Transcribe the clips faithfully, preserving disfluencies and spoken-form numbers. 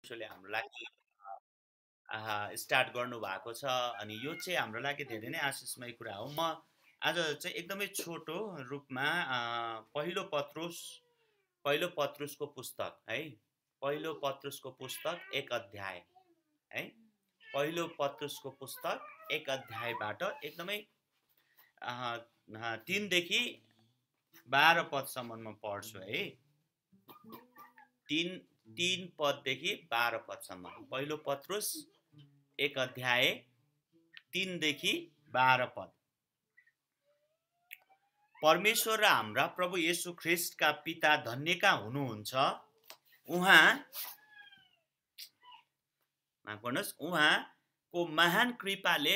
मिठोले हाम्रो लागि स्टार्ट गर्नु भएको छ अनि यो चाहिँ हाम्रो लागि धेरै नै आशिषमय कुरा हो। म आज चाहिँ एकदमै छोटो रूपमा पहिलो पत्रुस पहिलो पत्रुसको पुस्तक है पहिलो पत्रुसको पुस्तक एक अध्याय है पहिलो पत्रुसको पुस्तक एक अध्यायबाट एकदमै तीनदेखि बाह्र पदसम्म म पढ्छु है। तीन तीन पददेखि बाह्र पदसम्म पहिलो पत्रुस एक अध्याय तीनदेखि बाह्र पद। परमेश्वर र हाम्रा प्रभु येशू ख्रिस्टका पिता धन्यका हुनुहुन्छ। उहाँ माफ गर्नुहोस् उहाँको महान कृपाले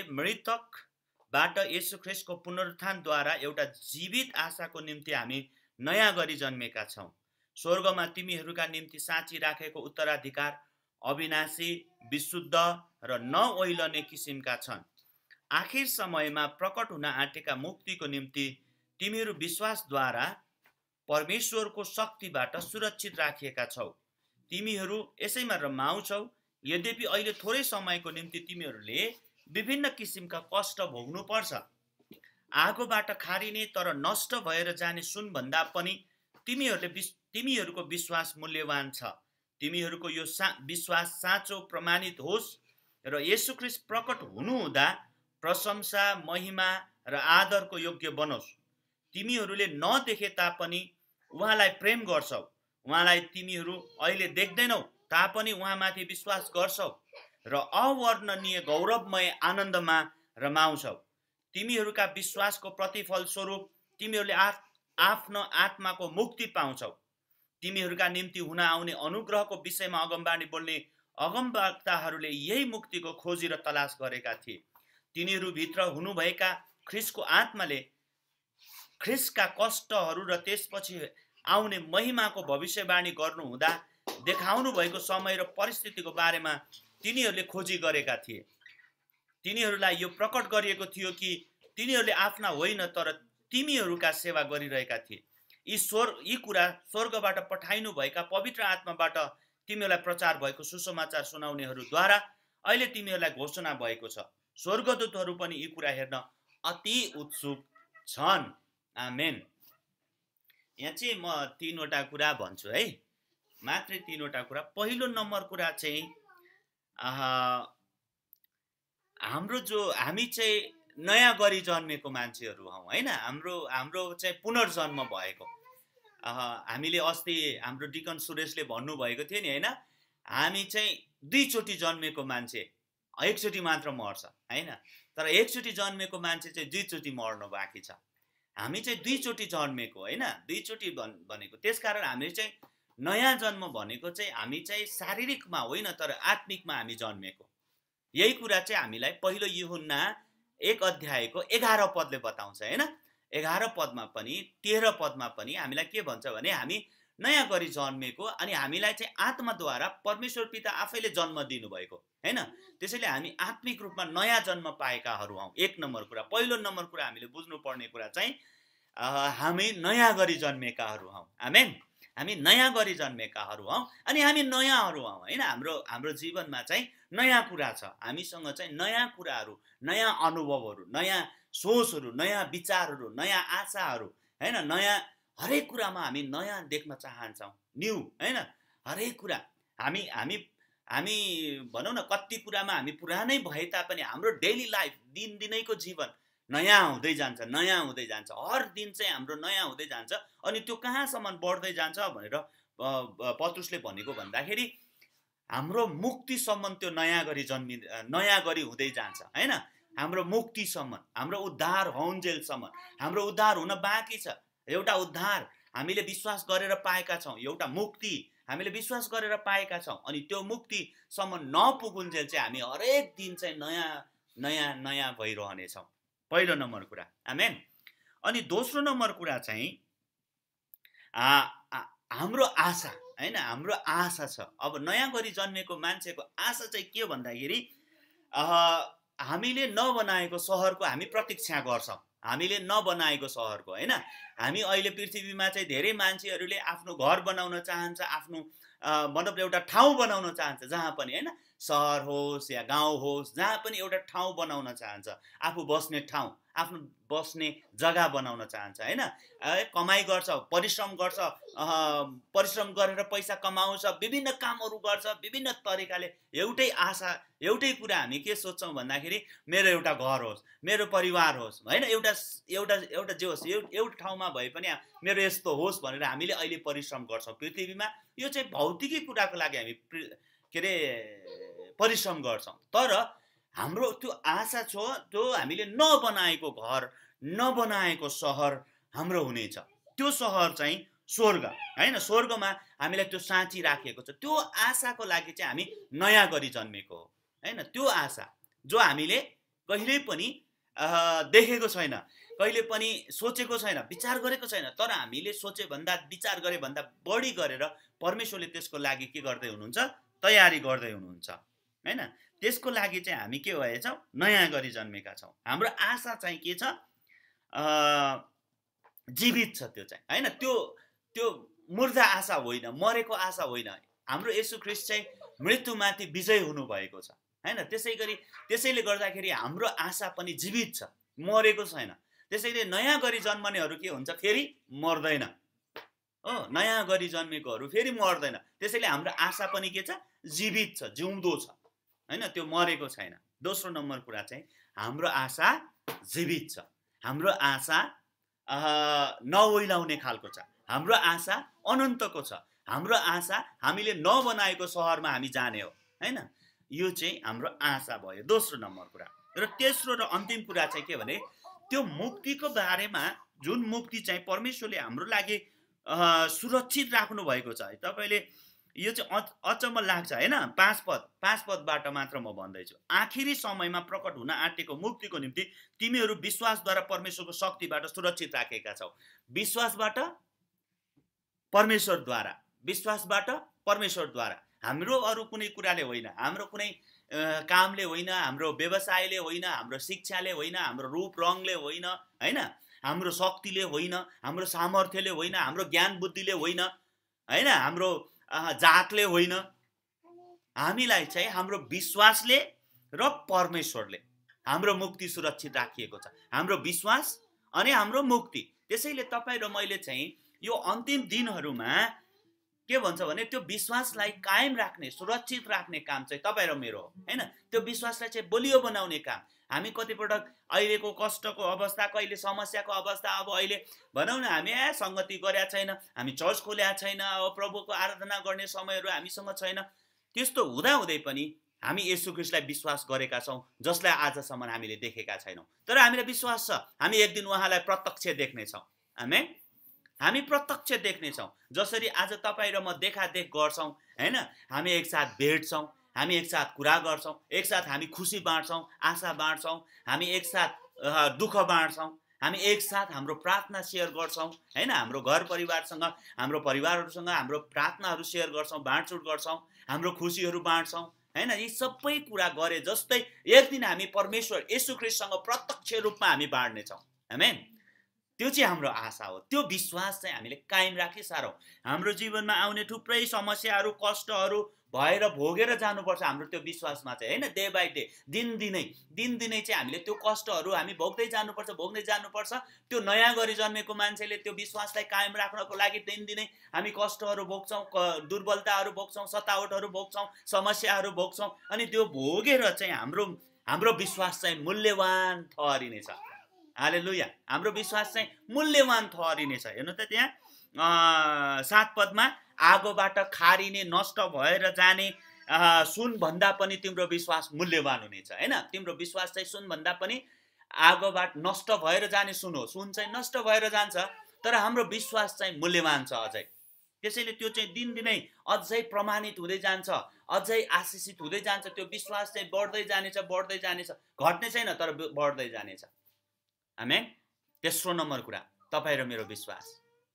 मृतकबाट येशू ख्रिस्टको पुनरुत्थानद्वारा एउटा जीवित आशाको निम्ति हामी नयाँ गरी जन्मेका छौँ। स्वर्गमा तिमीहरूका निम्ति साँची राखेको उत्तराधिकार अविनाशी विशुद्ध र नओइलने किसिमका छन्। आखिर समयमा प्रकट हुन आँटेका मुक्तिको निम्ति तिमीहरू विश्वासद्वारा परमेश्वरको शक्तिबाट सुरक्षित राखिएका छौ। तिमीहरू यसैमा रमाउँछौ। यद्यपि अहिले थोरै समयको निम्ति तिमीहरूले विभिन्न किसिमका कष्ट भोग्नु पर्छ। आगोबाट खारिने तर नष्ट भएर जाने सुन भन्दा पनि तिमीहरूले तिमीहरूको विश्वास मूल्यवान छ। तिमीहरूको यो सा विश्वास साँचो प्रमाणित होस् र येशू ख्रिस्ट प्रकट हुनुहुँदा प्रशंसा महिमा र आदरको योग्य बनोस्। तिमीहरूले नदेखे तापनि उहाँलाई प्रेम गर्छौ। उहाँलाई तिमीहरू अहिले देख्दैनौ तापनि उहाँमाथि विश्वास गर्छौ र अवर्णनीय गौरवमय आनन्दमा रमाउँछौ। तिमीहरूका विश्वासको प्रतिफल स्वरूप तिमीहरूले आ आफ्नो आत्माको मुक्ति पाउँछौ। तिमीहरूका निम्ति हुन आउने अनुग्रहको विषयमा अगमबाणी बोल्ने अगमवक्ताहरूले यही मुक्तिको खोजी र तलास गरेका थिए। तिनीहरू भित्र हुनुभएका ख्रिस्टको आत्माले ख्रिस्टका कष्टहरू र त्यसपछि आउने महिमाको भविष्यवाणी गर्नुहुँदा देखाउनु भएको समय र परिस्थितिको बारेमा तिनीहरूले खोजी गरेका थिए। तिनीहरूलाई यो प्रकट गरिएको थियो कि तिनीहरूले आफ्ना होइन तर तिमीहरूका सेवा गरिरहेका थिए। यी स्वर यी कुरा स्वर्गबाट पठाइनु भएका पवित्र आत्माबाट तिमीहरूलाई प्रचार भएको सुसमाचार सुनाउनेहरूद्वारा अहिले तिमीहरूलाई घोषणा भएको छ। स्वर्गदूतहरू पनि यी कुरा हेर्न अति उत्सुक छन्। आमेन। यहाँ चाहिँ म तीनवटा कुरा भन्छु है, मात्रै तीनवटा कुरा। पहिलो नम्बर कुरा चाहिँ हाम्रो जो हामी चाहिँ नयाँ गरी जन्मेको मान्छेहरू हौँ होइन। हाम्रो हाम्रो चाहिँ पुनर्जन्म भएको। हामीले अस्ति हाम्रो डिकन सुरेशले भन्नुभएको थियो नि होइन, हामी चाहिँ दुईचोटि जन्मेको मान्छे एकचोटि मात्र मर्छ होइन, तर एकचोटि जन्मेको मान्छे चाहिँ दुईचोटि मर्नु बाँकी छ। हामी चाहिँ दुईचोटि जन्मेको होइन, दुईचोटि भनेको त्यसकारण हामी चाहिँ नयाँ जन्म भनेको चाहिँ हामी चाहिँ शारीरिकमा होइन तर आत्मिकमा हामी जन्मेको। यही कुरा चाहिँ हामीलाई पहिलो यूहन्ना एक अध्यायको एघार पदले बताउँछ होइन। एघार पदमा पनि तेह्र पदमा पनि हामीलाई के भन्छ भने हामी नयाँ गरी जन्मेको अनि हामीलाई चाहिँ आत्माद्वारा परमेश्वर पिता आफैले जन्म दिनुभएको होइन। त्यसैले हामी आत्मिक रूपमा नयाँ जन्म पाएकाहरू हौँ। एक नम्बर कुरा। पहिलो नम्बर कुरा हामीले बुझ्नुपर्ने कुरा चाहिँ हामी नयाँ गरी जन्मेकाहरू हौँ। आमेन। हामी नयाँ गरी जन्मेकाहरू हौँ अनि हामी नयाँहरू हौँ होइन। हाम्रो हाम्रो जीवनमा चाहिँ नयाँ कुरा छ। हामीसँग चाहिँ नयाँ कुराहरू, नयाँ अनुभवहरू, नयाँ सोचहरू, नयाँ विचारहरू, नयाँ आशाहरू होइन। नयाँ हरेक कुरामा हामी नयाँ देख्न चाहन्छौँ, न्यू होइन। हरेक कुरा हामी हामी हामी भनौँ न, कति कुरामा हामी पुरानै भए तापनि हाम्रो डेली लाइफ दिनदिनैको जीवन नयाँ हुँदै जान्छ, नयाँ हुँदै जान्छ। हर दिन चाहिँ हाम्रो नयाँ हुँदै जान्छ। अनि त्यो कहाँसम्म बढ्दै जान्छ भनेर पत्रुसले भनेको भन्दाखेरि हाम्रो मुक्तिसम्म त्यो नयाँ गरी जन्मि नयाँ गरी हुँदै जान्छ होइन। हाम्रो मुक्तिसम्म, हाम्रो उद्धार होउन्जेलसम्म हाम्रो उद्धार हुन बाँकी छ। एउटा उद्धार हामीले विश्वास गरेर पाएका छौँ, एउटा मुक्ति हामीले विश्वास गरेर पाएका छौँ। अनि त्यो मुक्तिसम्म नपुगुन्जेल चाहिँ हामी हरेक दिन चाहिँ नयाँ नयाँ नयाँ भइरहनेछौँ। पहिलो नम्बर कुरा। आमेन। अनि दोस्रो नम्बर कुरा चाहिँ हाम्रो आशा होइन। हाम्रो आशा छ। अब नयाँ गरी जन्मेको मान्छेको आशा चाहिँ के भन्दाखेरि हामीले नबनाएको सहरको हामी प्रतीक्षा गर्छौँ। हामीले नबनाएको सहरको होइन। हामी अहिले पृथ्वीमा चाहिँ धेरै मान्छेहरूले आफ्नो घर बनाउन चाहन्छ, आफ्नो मतलब एउटा ठाउँ बनाउन चाहन्छ, जहाँ पनि हैन, सहर होस् या गाउँ होस्, जहाँ पनि एउटा ठाउँ बनाउन चाहन्छ, आफू बस्ने ठाउँ, आफ्नो बस्ने जग्गा बनाउन चाहन्छ हैन। कमाइ गर्छ, परिश्रम गर्छ, परिश्रम गरेर पैसा कमाउँछ, विभिन्न कामहरू गर्छ, विभिन्न तरिकाले एउटै आशा, एउटै कुरा हामी के सोच्छौँ भन्दाखेरि मेरो एउटा घर होस्, मेरो परिवार होस् हैन, एउटा एउटा एउटा जे होस्, एउटा ठाउँमा भए पनि मेरो यस्तो होस् भनेर हामीले अहिले परिश्रम गर्छौँ पृथ्वीमा। यो चाहिँ भौतिकी कुराको लागि हामी के अरे परिश्रम गर्छौँ। तर हाम्रो त्यो आशा छ, त्यो हामीले नबनाएको घर, नबनाएको सहर हाम्रो हुनेछ। त्यो सहर चाहिँ स्वर्ग हैन, स्वर्गमा हामीलाई त्यो साँची राखिएको छ। त्यो आशाको लागि चाहिँ हामी नयाँ गरी जन्मेको हो हैन। त्यो आशा जो हामीले कहिल्यै पनि देखेको छैन, कहिले पनि सोचेको छैन, विचार गरेको छैन, तर हामीले सोचे भन्दा, विचार गरे भन्दा बढी गरेर परमेश्वरले त्यसको लागि के गर्दै हुनुहुन्छ, तयारी गर्दै हुनुहुन्छ हैन। त्यसको लागि चाहिँ हामी के भएछौँ, नयाँ गरी जन्मेका छौँ। हाम्रो आशा चाहिँ के छ, जीवित छ त्यो चाहिँ हैन। त्यो त्यो मुर्दा आशा होइन, मरेको आशा होइन। हाम्रो येशू ख्रीष्ट चाहिँ मृत्युमाथि विजय हुनु भएको छ हैन। त्यसै गरी त्यसैले गर्दाखेरि हाम्रो आशा पनि जीवित छ, मरेको छैन। त्यसैले नयाँ गरी जन्मनेहरू के हुन्छ, फेरि मर्दैन हो। नयाँ गरी जन्मेकोहरू फेरि मर्दैन। त्यसैले हाम्रो आशा पनि के छ, जीवित छ, जिउँदो छ हैन, त्यो मरेको छैन। दोस्रो नम्बर कुरा चाहिँ हाम्रो आशा जीवित छ। हाम्रो आशा नओइलाउने खालको छ। हाम्रो आशा अनन्तको छ। हाम्रो आशा हामीले नबनाएको सहरमा हामी जाने हो हैन। यो चाहिँ हाम्रो आशा भयो, दोस्रो नम्बर कुरा। र तेस्रो र अन्तिम कुरा चाहिँ के भने, त्यो मुक्तिको बारेमा, जुन मुक्ति चाहिँ परमेश्वरले हाम्रो लागि सुरक्षित राख्नु भएको छ। तपाईँले यो चाहिँ अचम्म लाग्छ हैन। पाँच पद पाँच पदबाट मात्र म भन्दैछु। आखिरी समयमा प्रकट हुन आँटेको मुक्तिको निम्ति तिमीहरू विश्वासद्वारा परमेश्वरको शक्तिबाट सुरक्षित राखेका छौ। विश्वासबाट परमेश्वरद्वारा, विश्वासबाट परमेश्वरद्वारा। हाम्रो अरू कुनै कुराले होइन, हाम्रो कुनै कामले होइन, हाम्रो व्यवसायले होइन, हाम्रो शिक्षाले होइन, हाम्रो रूप रङले होइन हैन, हाम्रो शक्तिले होइन, हाम्रो सामर्थ्यले होइन, हाम्रो ज्ञान बुद्धिले होइन हैन, हाम्रो जातले होइन। हामीलाई चाहिँ हाम्रो विश्वासले र परमेश्वरले हाम्रो मुक्ति सुरक्षित राखिएको छ। हाम्रो विश्वास अनि हाम्रो मुक्ति। त्यसैले तपाईँ र मैले चाहिँ यो अन्तिम दिनहरूमा के भन्छ भने, त्यो विश्वासलाई कायम राख्ने, सुरक्षित राख्ने काम चाहिँ तपाईँ र मेरो हो हैन। त्यो विश्वासलाई चाहिँ बलियो बनाउने काम। हामी कतिपटक अहिलेको कष्टको अवस्था, कहिले समस्याको अवस्था, अब अहिले भनौँ न हामी ए सङ्गति गरेका छैन, हामी चर्च खोलेका छैन, अब प्रभुको आराधना गर्ने समयहरू हामीसँग छैन। त्यस्तो हुँदाहुँदै पनि हामी येशू ख्रीष्टलाई विश्वास गरेका छौँ, जसलाई आजसम्म हामीले देखेका छैनौँ। तर हामीलाई विश्वास छ, हामी एक दिन उहाँलाई प्रत्यक्ष देख्नेछौँ। आमेन। हामी प्रत्यक्ष देख्नेछौँ। जसरी आज तपाईँ र म देखादेख गर्छौँ हैन, हामी एकसाथ भेट्छौँ, हामी एकसाथ कुरा गर्छौँ, एकसाथ हामी खुसी बाँड्छौँ, आशा बाँड्छौँ, हामी एकसाथ दुःख बाँड्छौँ, हामी एकसाथ हाम्रो प्रार्थना सेयर गर्छौँ हैन, हाम्रो घर परिवारसँग, हाम्रो परिवारहरूसँग हाम्रो प्रार्थनाहरू सेयर गर्छौँ, बाँडचुँड गर्छौँ, हाम्रो खुसीहरू बाँड्छौँ हैन। यी सबै कुरा गरे जस्तै एक दिन हामी परमेश्वर येशू ख्रीष्टसँग प्रत्यक्ष रूपमा हामी बाँड्नेछौँ। आमेन। त्यो चाहिँ हाम्रो आशा हो। त्यो विश्वास चाहिँ हामीले कायम राखी सारौँ। हाम्रो जीवनमा आउने थुप्रै समस्याहरू, कष्टहरू भएर भोगेर जानुपर्छ हाम्रो त्यो विश्वासमा चाहिँ हैन। डे बाई डे, दिनदिनै दिनदिनै चाहिँ हामीले त्यो कष्टहरू हामी भोग्दै जानुपर्छ, भोग्दै जानुपर्छ। त्यो नयाँ गरी जन्मेको मान्छेले त्यो विश्वासलाई कायम राख्नको लागि दिनदिनै हामी कष्टहरू भोग्छौँ, दुर्बलताहरू भोग्छौँ, सतावटहरू भोग्छौँ, समस्याहरू भोग्छौँ। अनि त्यो भोगेर चाहिँ हाम्रो हाम्रो विश्वास चाहिँ मूल्यवान ठहरिनेछ। हालेलुया। हाम्रो विश्वास चाहिँ मूल्यवान ठहरिनेछ। हेर्नु त त्यहाँ सात पदमा, आगोबाट खारिने, नष्ट भएर जाने सुन भन्दा पनि तिम्रो विश्वास मूल्यवान हुनेछ हैन। तिम्रो विश्वास चाहिँ सुन भन्दा पनि आगोबाट नष्ट भएर जाने सुन हो। सुन चाहिँ नष्ट भएर जान्छ, तर हाम्रो विश्वास चाहिँ मूल्यवान छ अझै। त्यसैले त्यो चाहिँ दिनदिनै अझै प्रमाणित हुँदै जान्छ, अझै आशिषित हुँदै जान्छ। त्यो विश्वास चाहिँ बढ्दै जानेछ, बढ्दै जानेछ, घट्ने छैन तर बढ्दै जानेछ। आमेन। तेस्रो नम्बर कुरा, तपाईँ र मेरो विश्वास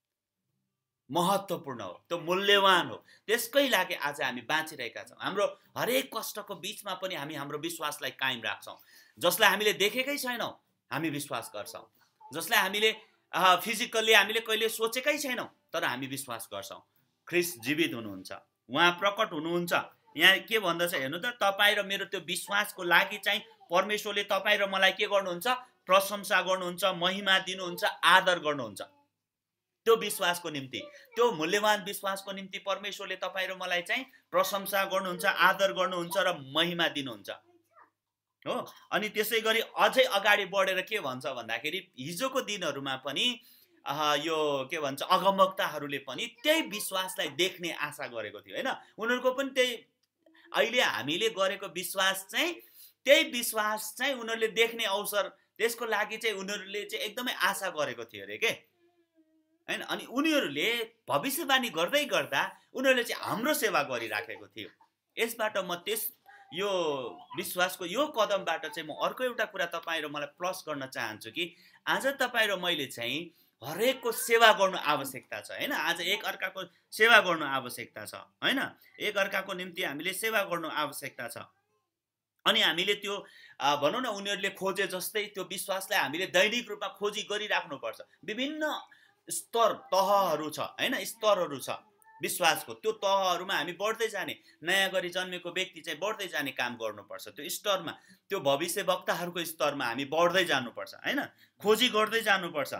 महत्त्वपूर्ण हो, त्यो मूल्यवान हो। त्यसकै लागि आज हामी बाँचिरहेका छौँ। हाम्रो हरेक कष्टको बिचमा पनि हामी हाम्रो विश्वासलाई कायम राख्छौँ। जसलाई हामीले देखेकै छैनौँ हामी विश्वास गर्छौँ, जसलाई हामीले फिजिकल्ली हामीले कहिले सोचेकै छैनौँ, तर हामी विश्वास गर्छौँ ख्रीष्ट जीवित हुनुहुन्छ, उहाँ प्रकट हुनुहुन्छ। यहाँ के भन्दछ हेर्नु त, तपाईँ र मेरो त्यो विश्वासको लागि चाहिँ परमेश्वरले तपाईँ र मलाई के गर्नुहुन्छ, प्रशंसा गर्नुहुन्छ, महिमा दिनुहुन्छ, आदर गर्नुहुन्छ। त्यो विश्वासको निम्ति, त्यो मूल्यवान विश्वासको निम्ति परमेश्वरले तपाईँ र मलाई चाहिँ प्रशंसा गर्नुहुन्छ, आदर गर्नुहुन्छ र महिमा दिनुहुन्छ हो। अनि त्यसै गरी अझै अगाडि बढेर के भन्छ भन्दाखेरि हिजोको दिनहरूमा पनि यो के भन्छ अगमवक्ताहरूले पनि त्यही विश्वासलाई देख्ने आशा गरेको थियो हैन। उनीहरूको पनि त्यही अहिले हामीले गरेको विश्वास चाहिँ त्यही विश्वास चाहिँ उनीहरूले देख्ने अवसर, त्यसको लागि चाहिँ उनीहरूले चाहिँ एकदमै आशा गरेको थियो अरे के हैन। अनि उनीहरूले भविष्यवाणी गर्दै गर्दा उनीहरूले चाहिँ हाम्रो सेवा गरिराखेको थियो। यसबाट म त्यस यो विश्वासको यो कदमबाट चाहिँ म अर्को एउटा कुरा तपाईँ र मलाई प्लस गर्न चाहन्छु कि आज तपाईँ र मैले चाहिँ हरेकको सेवा गर्नु आवश्यकता छ हैन। आज एक अर्काको सेवा गर्नु आवश्यकता छ हैन। एक अर्काको निम्ति हामीले सेवा गर्नु आवश्यकता छ। अनि हामीले त्यो भनौँ न उनीहरूले खोजे जस्तै त्यो विश्वासलाई हामीले दैनिक रूपमा खोजी गरिराख्नुपर्छ। विभिन्न स्तर तहहरू छ हैन, स्तरहरू छ विश्वासको। त्यो तहहरूमा हामी बढ्दै जाने, नयाँ गरी जन्मेको व्यक्ति चाहिँ बढ्दै जाने काम गर्नुपर्छ। त्यो स्तरमा, त्यो भविष्य वक्ताहरूको स्तरमा हामी बढ्दै जानुपर्छ हैन, खोजी गर्दै जानुपर्छ,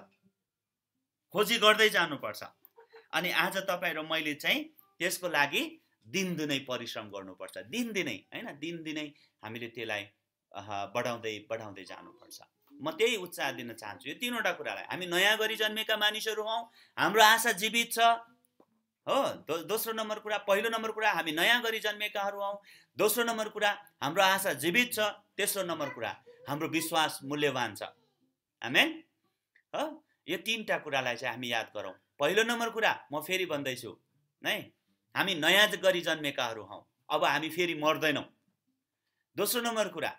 खोजी गर्दै जानुपर्छ। अनि आज तपाईँ र मैले चाहिँ त्यसको लागि दिनदिनै परिश्रम गर्नुपर्छ, दिनदिनै हैन, दिनदिनै हामीले त्यसलाई बढाउँदै बढाउँदै जानुपर्छ। म त्यही उत्साह दिन चाहन्छु यो तीनवटा कुरालाई। हामी नयाँ गरी जन्मेका मानिसहरू हौँ, हाम्रो आशा जीवित छ हो। दो, दोस्रो नम्बर कुरा, पहिलो नम्बर कुरा हामी नयाँ गरी जन्मेकाहरू हौँ। दोस्रो नम्बर कुरा हाम्रो आशा जीवित छ। तेस्रो नम्बर कुरा हाम्रो विश्वास मूल्यवान छ। आमेन हो। यो तीनटा कुरालाई चाहिँ हामी याद गरौँ। पहिलो नम्बर कुरा म फेरि भन्दैछु है, हामी नयाँ गरी जन्मेकाहरू हौँ, अब हामी फेरि मर्दैनौँ। दोस्रो नम्बर कुरा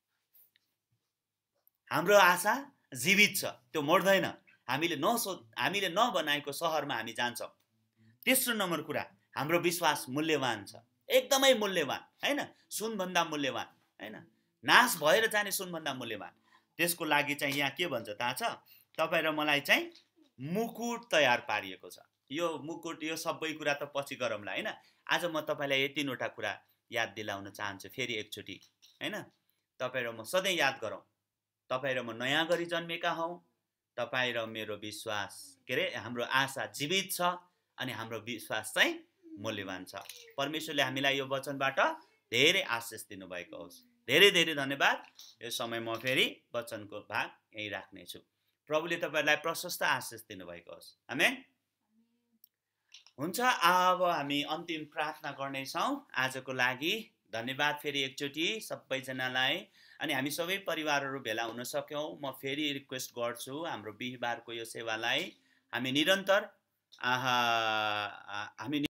हाम्रो आशा जीवित छ, त्यो मर्दैन। हामीले नसो हामीले नबनाएको सहरमा हामी जान्छौँ। तेस्रो नम्बर कुरा हाम्रो विश्वास मूल्यवान छ, एकदमै मूल्यवान हैन, सुनभन्दा मूल्यवान हैन, नाश भएर जाने सुनभन्दा मूल्यवान। त्यसको लागि चाहिँ यहाँ के भन्छ थाहा छ, तपाईँ र मलाई चाहिँ मुकुट तयार पारिएको छ। यो मुकुट यो सबै कुरा त पछि गरौँला हैन। आज म तपाईँलाई यो तीनवटा कुरा याद दिलाउन चाहन्छु फेरि एकचोटि हैन। तपाईँ र म सधैँ याद गरौँ, तपाईँ र म नयाँ गरी जन्मेका हौँ, तपाईँ र मेरो विश्वास के अरे हाम्रो आशा जीवित छ, अनि हाम्रो विश्वास चाहिँ मूल्यवान छ। परमेश्वरले हामीलाई यो वचनबाट धेरै आशिष दिनुभएको होस्। धेरै धेरै धन्यवाद। यो समय म फेरि वचनको भाग यही राख्नेछु। प्रभुले तपाईँलाई प्रशस्त आशिष दिनुभएको होस्। आमेन। हुन्छ, अब हामी अन्तिम प्रार्थना गर्नेछौँ आजको लागि। धन्यवाद फेरि एकचोटि सबैजनालाई। अनि हामी सबै परिवारहरू भेला हुन सक्यौँ। म फेरि रिक्वेस्ट गर्छु हाम्रो बिहिबारको यो सेवालाई हामी निरन्तर आहा हामी